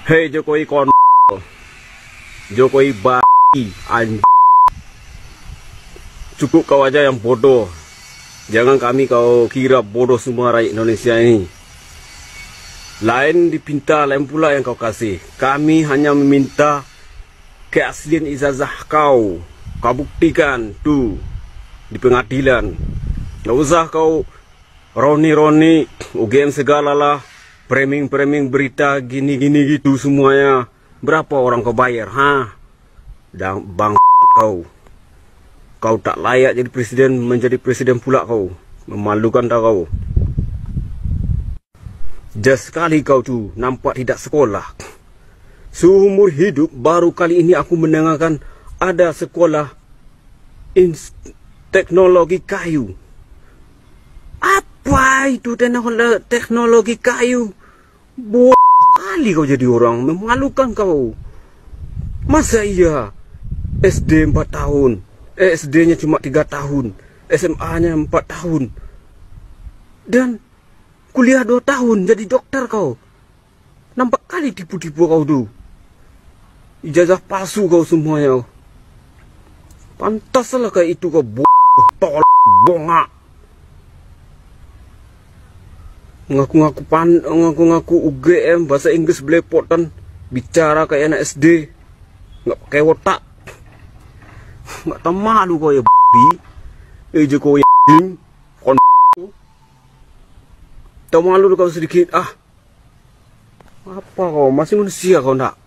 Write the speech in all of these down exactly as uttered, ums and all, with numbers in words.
Hei Jokowi kon Jokowi bayi anj. Cukup kau aja yang bodoh. Jangan kami kau kira bodoh semua rakyat Indonesia ini. Lain dipinta, lain pula yang kau kasih. Kami hanya meminta keaslian ijazah kau. Kau buktikan tuh di pengadilan. Nggak usah kau roni-roni, U G M segala lah. Framing-framing berita gini-gini gitu semuanya. Berapa orang kau bayar, ha? Dan bang kau. Kau tak layak jadi presiden, menjadi presiden pula kau. Memalukan tak kau? Just sekali kau tu nampak tidak sekolah. Seumur hidup baru kali ini aku mendengarkan ada sekolah teknologi kayu. Apa itu teknologi kayu? Bodoh kali kau jadi orang, memalukan kau. Masa iya S D empat tahun, eh, S D-nya cuma tiga tahun, S M A-nya empat tahun, dan kuliah dua tahun jadi dokter kau. Nampak kali tipu-tipu kau tu. Ijazah palsu kau semuanya. Pantaslah kayak itu kau bodoh, tolol, bongak. Ngaku-ngaku pan, ngaku-ngaku U G M, bahasa Inggris belepotan, bicara kayak anak S D, nggak pakai otak, nggak tahu malu kau ya babi, eh Jokowi yang kon, tahu malu kau sedikit ah, apa kau masih manusia kau nak,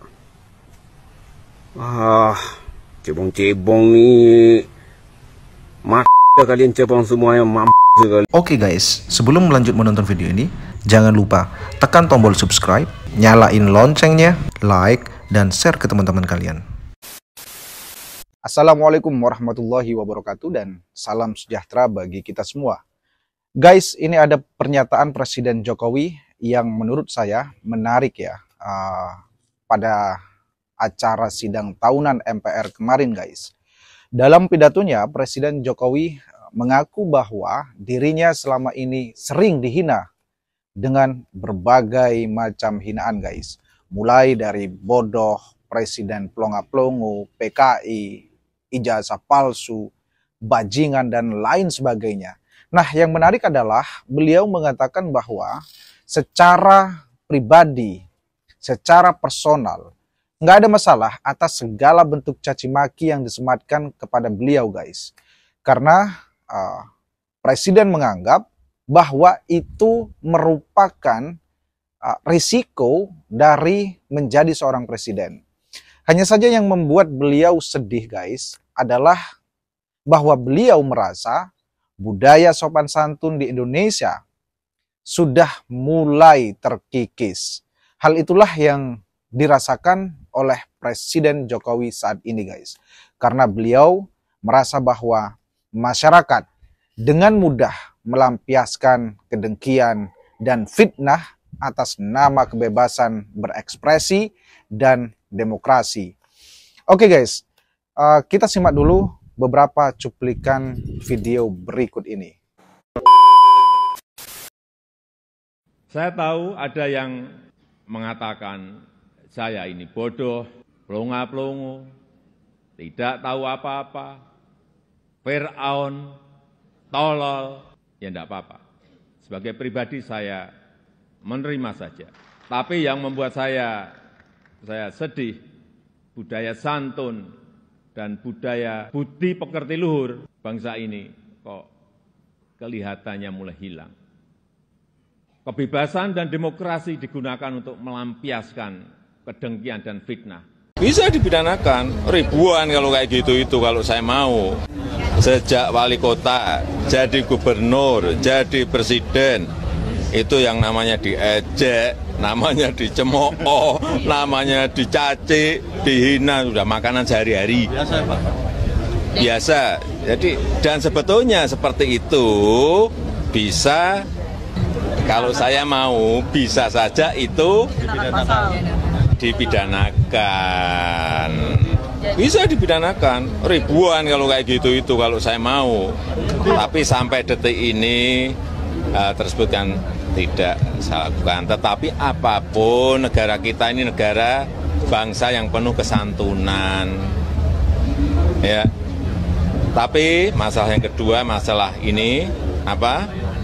ah cebong-cebong nih, mati kalian cebong semuanya mampu. Oke guys, sebelum melanjut menonton video ini, jangan lupa tekan tombol subscribe, nyalain loncengnya, like, dan share ke teman-teman kalian. Assalamualaikum warahmatullahi wabarakatuh dan salam sejahtera bagi kita semua. Guys, ini ada pernyataan Presiden Jokowi yang menurut saya menarik ya, uh, pada acara sidang tahunan M P R kemarin guys. Dalam pidatonya, Presiden Jokowi mengaku bahwa dirinya selama ini sering dihina dengan berbagai macam hinaan guys. Mulai dari bodoh, presiden pelongo-pelongo, P K I, ijazah palsu, bajingan, dan lain sebagainya. Nah, yang menarik adalah beliau mengatakan bahwa secara pribadi, secara personal, nggak ada masalah atas segala bentuk caci maki yang disematkan kepada beliau guys. Karena Uh, Presiden menganggap bahwa itu merupakan uh, risiko dari menjadi seorang presiden. Hanya saja yang membuat beliau sedih guys adalah bahwa beliau merasa budaya sopan santun di Indonesia sudah mulai terkikis. Hal itulah yang dirasakan oleh Presiden Jokowi saat ini guys. Karena beliau merasa bahwa masyarakat dengan mudah melampiaskan kedengkian dan fitnah atas nama kebebasan berekspresi dan demokrasi. Oke guys, uh, kita simak dulu beberapa cuplikan video berikut ini. Saya tahu ada yang mengatakan saya ini bodoh, pelongo-pelongo, tidak tahu apa-apa, Fir'aun, tolol, ya enggak apa-apa. Sebagai pribadi saya menerima saja. Tapi yang membuat saya saya sedih, budaya santun dan budaya budi pekerti luhur bangsa ini kok kelihatannya mulai hilang. Kebebasan dan demokrasi digunakan untuk melampiaskan kedengkian dan fitnah. Bisa dipidanakan ribuan kalau kayak gitu itu kalau saya mau. Sejak wali kota, jadi gubernur, jadi presiden, itu yang namanya diejek, namanya dicemooh, namanya dicaci, dihina, sudah makanan sehari-hari. Biasa Pak? Biasa. Jadi, dan sebetulnya seperti itu bisa, kalau saya mau, bisa saja itu dipidanakan. Bisa dipidanakan ribuan kalau kayak gitu itu kalau saya mau. Tapi sampai detik ini uh, tersebut kan tidak saya lakukan. Tetapi apapun, negara kita ini negara bangsa yang penuh kesantunan. Ya. Tapi masalah yang kedua, masalah ini apa?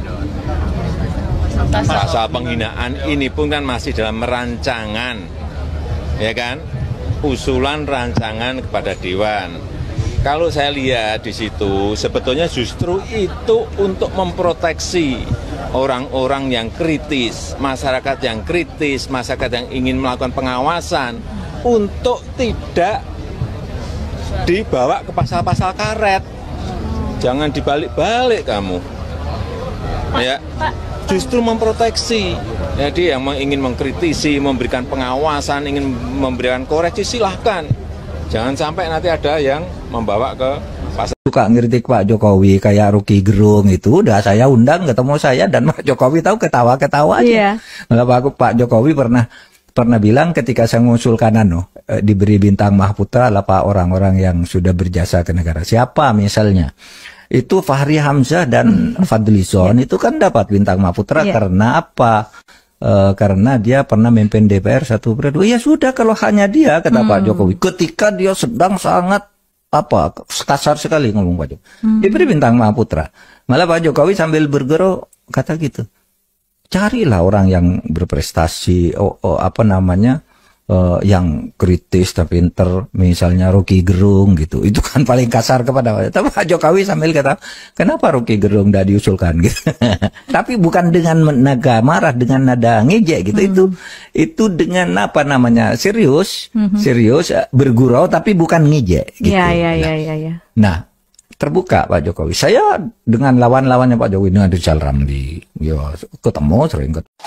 Pasal penghinaan ini pun kan masih dalam rancangan, ya kan? Usulan rancangan kepada Dewan. Kalau saya lihat di situ, sebetulnya justru itu untuk memproteksi orang-orang yang kritis, masyarakat yang kritis, masyarakat yang ingin melakukan pengawasan, untuk tidak dibawa ke pasal-pasal karet. Jangan dibalik-balik kamu. Ya, justru memproteksi. Jadi yang ingin mengkritisi, memberikan pengawasan, ingin memberikan koreksi, silahkan. Jangan sampai nanti ada yang membawa ke pasal. Suka ngeritik Pak Jokowi kayak Rocky Gerung itu, udah saya undang ketemu saya dan Pak Jokowi tahu ketawa-ketawa aja. Yeah. Malah Pak, Pak Jokowi pernah pernah bilang ketika saya mengusulkan anu eh, diberi bintang Mahaputra lah Pak orang-orang yang sudah berjasa ke negara. Siapa misalnya? Itu Fahri Hamzah dan Fadlizon itu kan dapat bintang Mahaputra yeah. karena apa? E, karena dia pernah memimpin D P R satu periode. Ya sudah kalau hanya dia kata hmm. Pak Jokowi. Ketika dia sedang sangat apa kasar sekali ngomong Pak Jokowi. Hmm. Diberi bintang Mahaputra. Malah Pak Jokowi sambil bergero kata gitu. Carilah orang yang berprestasi, oh, oh, apa namanya, uh, yang kritis tapi pinter, misalnya Rocky Gerung gitu. Itu kan paling kasar kepada tapi Pak Jokowi sambil kata, kenapa Rocky Gerung tidak diusulkan gitu. Tapi bukan dengan nada marah, dengan nada ngejek gitu. Mm-hmm. Itu itu dengan apa namanya serius, mm-hmm. serius bergurau tapi bukan ngejek gitu. Ya, ya, nah, ya, ya, ya. Nah. Terbuka Pak Jokowi. Saya dengan lawan-lawannya Pak Jokowi dengan Rizal Ramli, ya ketemu sering ketemu.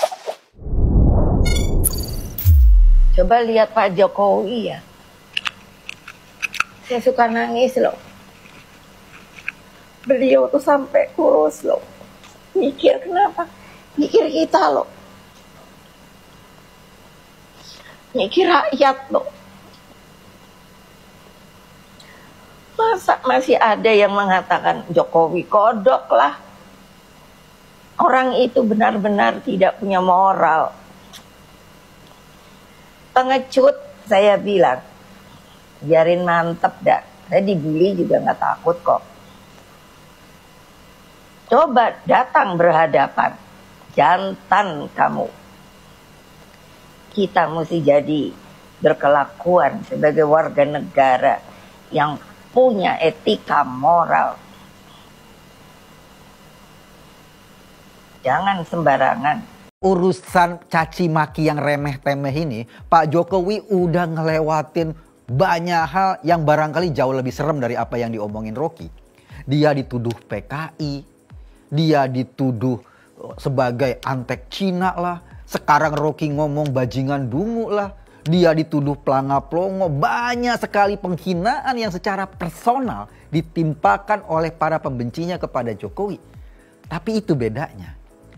Coba lihat Pak Jokowi ya. Saya suka nangis loh. Beliau tuh sampai kurus loh. Mikir kenapa? Mikir kita loh. Mikir rakyat loh. Masa masih ada yang mengatakan Jokowi kodok lah. Orang itu benar-benar tidak punya moral. Pengecut saya bilang, biarin mantep dah. Saya dibully juga nggak takut kok. Coba datang berhadapan. Jantan kamu. Kita mesti jadi berkelakuan sebagai warga negara yang punya etika moral. Jangan sembarangan. Urusan caci maki yang remeh-temeh ini, Pak Jokowi udah ngelewatin banyak hal yang barangkali jauh lebih serem dari apa yang diomongin Rocky. Dia dituduh P K I, dia dituduh sebagai antek Cina lah. Sekarang Rocky ngomong bajingan dungu lah. Dia dituduh pelanga-pelongo, banyak sekali penghinaan yang secara personal ditimpakan oleh para pembencinya kepada Jokowi. Tapi itu bedanya.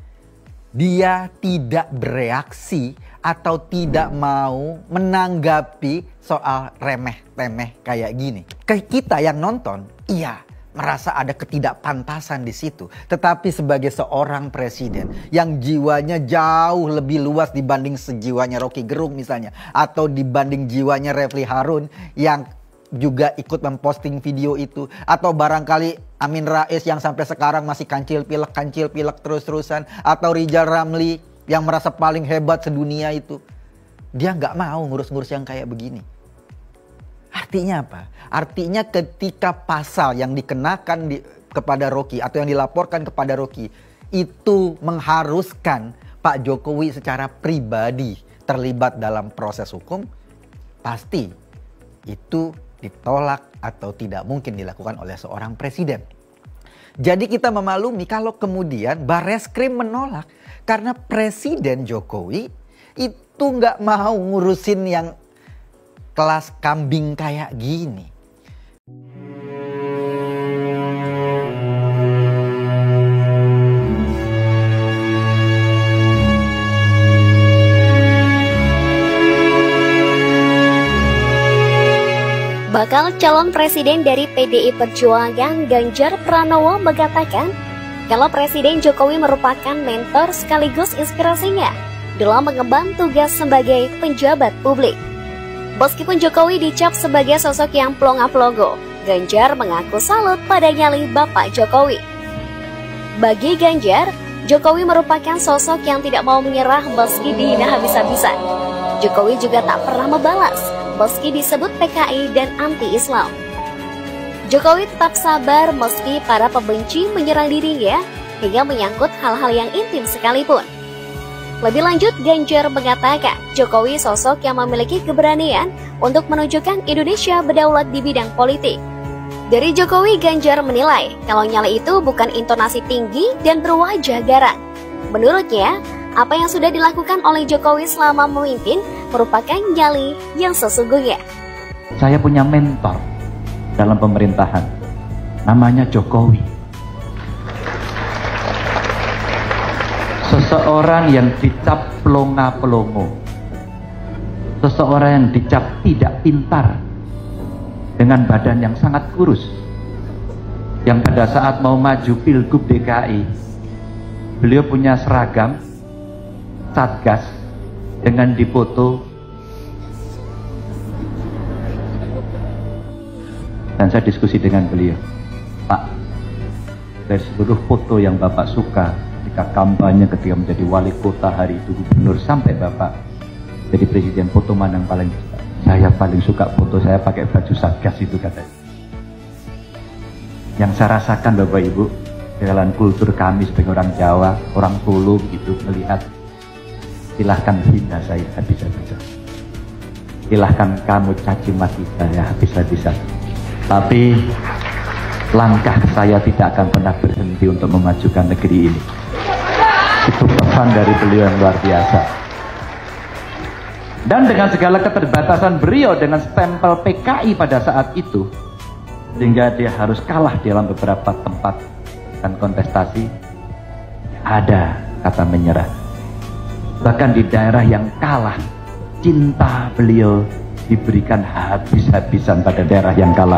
Dia tidak bereaksi atau tidak mau menanggapi soal remeh-temeh kayak gini. Ke kita yang nonton, iya merasa ada ketidakpantasan di situ. Tetapi sebagai seorang presiden yang jiwanya jauh lebih luas dibanding sejiwanya Rocky Gerung misalnya. Atau dibanding jiwanya Refli Harun yang juga ikut memposting video itu. Atau barangkali Amin Rais yang sampai sekarang masih kancil pilek, kancil pilek terus-terusan. Atau Rizal Ramli yang merasa paling hebat sedunia itu. Dia nggak mau ngurus-ngurus yang kayak begini. Artinya apa? Artinya ketika pasal yang dikenakan di, kepada Rocky atau yang dilaporkan kepada Rocky itu mengharuskan Pak Jokowi secara pribadi terlibat dalam proses hukum, pasti itu ditolak atau tidak mungkin dilakukan oleh seorang presiden. Jadi kita memaklumi kalau kemudian Barreskrim menolak karena Presiden Jokowi itu nggak mau ngurusin yang kelas kambing kayak gini. Bakal calon presiden dari P D I Perjuangan Ganjar Pranowo mengatakan, kalau Presiden Jokowi merupakan mentor sekaligus inspirasinya dalam mengemban tugas sebagai penjabat publik. Meskipun Jokowi dicap sebagai sosok yang plonga-plongo, Ganjar mengaku salut pada nyali Bapak Jokowi. Bagi Ganjar, Jokowi merupakan sosok yang tidak mau menyerah meski dihina habis-habisan. Jokowi juga tak pernah membalas meski disebut P K I dan anti-Islam. Jokowi tetap sabar meski para pembenci menyerang dirinya hingga menyangkut hal-hal yang intim sekalipun. Lebih lanjut, Ganjar mengatakan Jokowi sosok yang memiliki keberanian untuk menunjukkan Indonesia berdaulat di bidang politik. Dari Jokowi, Ganjar menilai kalau nyali itu bukan intonasi tinggi dan berwajah garang. Menurutnya, apa yang sudah dilakukan oleh Jokowi selama memimpin merupakan nyali yang sesungguhnya. Saya punya mentor dalam pemerintahan, namanya Jokowi. Seseorang yang dicap pelonga-pelongo, seseorang yang dicap tidak pintar, dengan badan yang sangat kurus, yang pada saat mau maju Pilgub D K I, beliau punya seragam Satgas dengan dipoto, dan saya diskusi dengan beliau, Pak, dari seluruh foto yang Bapak suka ketika kampanye, ketika menjadi wali kota, hari itu gubernur, sampai Bapak jadi presiden, foto mana yang paling suka? Saya paling suka foto saya pakai baju Satgas itu, katanya. Yang saya rasakan Bapak Ibu, dalam kultur kami sebagai orang Jawa, orang Solo gitu, melihat, silahkan hina saya habis-habisan, silahkan kamu caci maki saya habis-habisan, tapi langkah saya tidak akan pernah berhenti untuk memajukan negeri ini. Itu pesan dari beliau yang luar biasa. Dan dengan segala keterbatasan beliau dengan stempel P K I pada saat itu, sehingga dia harus kalah dalam beberapa tempat dan kontestasi, ada kata menyerah. Bahkan di daerah yang kalah, cinta beliau diberikan habis-habisan pada daerah yang kalah.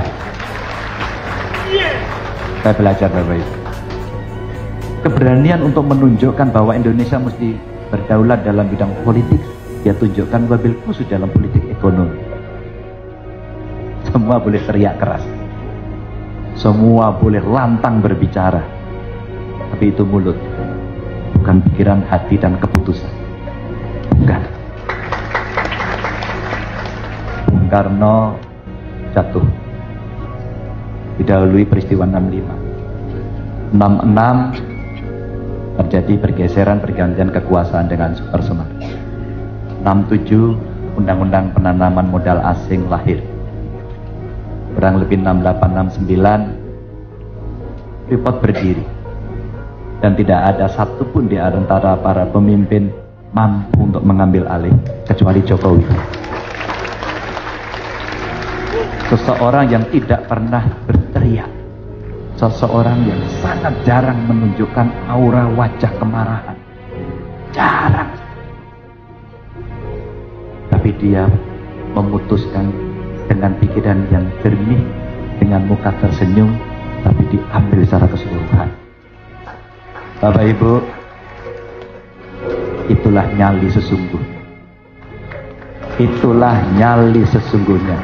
Saya belajar Bapak Ibu, keberanian untuk menunjukkan bahwa Indonesia mesti berdaulat dalam bidang politik, dia tunjukkan wabil khusus dalam politik ekonomi. Semua boleh teriak keras, semua boleh lantang berbicara, tapi itu mulut, bukan pikiran, hati, dan keputusan. Bukan. Bung Karno jatuh, didahului peristiwa enam puluh lima. enam puluh enam terjadi pergeseran, pergantian kekuasaan dengan Super Semar. enam puluh tujuh Undang-Undang Penanaman Modal Asing lahir. Kurang lebih enam puluh delapan enam puluh sembilan Freeport berdiri, dan tidak ada satupun di antara para pemimpin mampu untuk mengambil alih kecuali Jokowi. Seseorang yang tidak pernah berteriak, seseorang yang sangat jarang menunjukkan aura wajah kemarahan, jarang. Tapi dia memutuskan dengan pikiran yang jernih, dengan muka tersenyum, tapi diambil secara keseluruhan. Bapak Ibu, itulah nyali sesungguhnya. Itulah nyali sesungguhnya.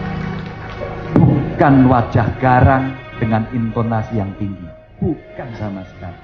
Bukan wajah garang dengan intonasi yang tinggi, bukan sama sekali.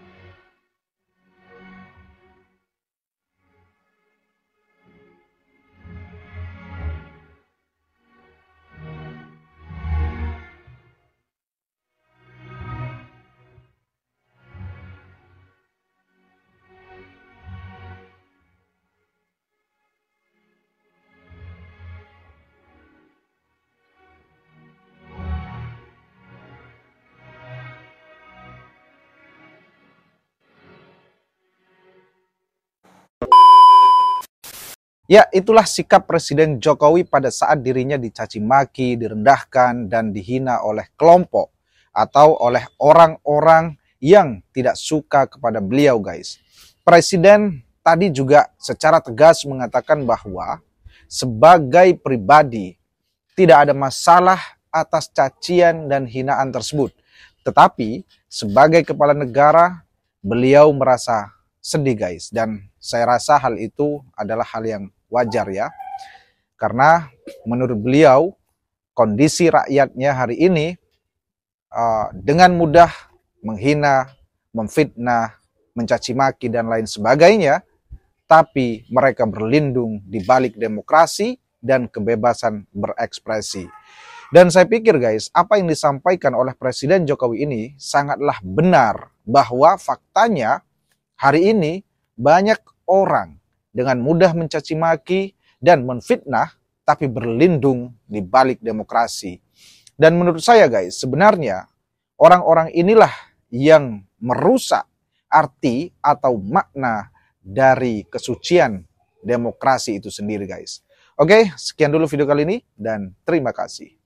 Ya, itulah sikap Presiden Jokowi pada saat dirinya dicaci maki, direndahkan, dan dihina oleh kelompok atau oleh orang-orang yang tidak suka kepada beliau, guys. Presiden tadi juga secara tegas mengatakan bahwa sebagai pribadi tidak ada masalah atas cacian dan hinaan tersebut. Tetapi sebagai kepala negara, beliau merasa sedih guys. Dan saya rasa hal itu adalah hal yang wajar ya. Karena menurut beliau, kondisi rakyatnya hari ini uh, dengan mudah menghina, memfitnah, mencaci maki dan lain sebagainya. Tapi mereka berlindung di balik demokrasi dan kebebasan berekspresi. Dan saya pikir guys, apa yang disampaikan oleh Presiden Jokowi ini sangatlah benar, bahwa faktanya hari ini banyak orang dengan mudah mencaci maki dan menfitnah, tapi berlindung di balik demokrasi. Dan menurut saya guys, sebenarnya orang-orang inilah yang merusak arti atau makna dari kesucian demokrasi itu sendiri guys. Oke, sekian dulu video kali ini dan terima kasih.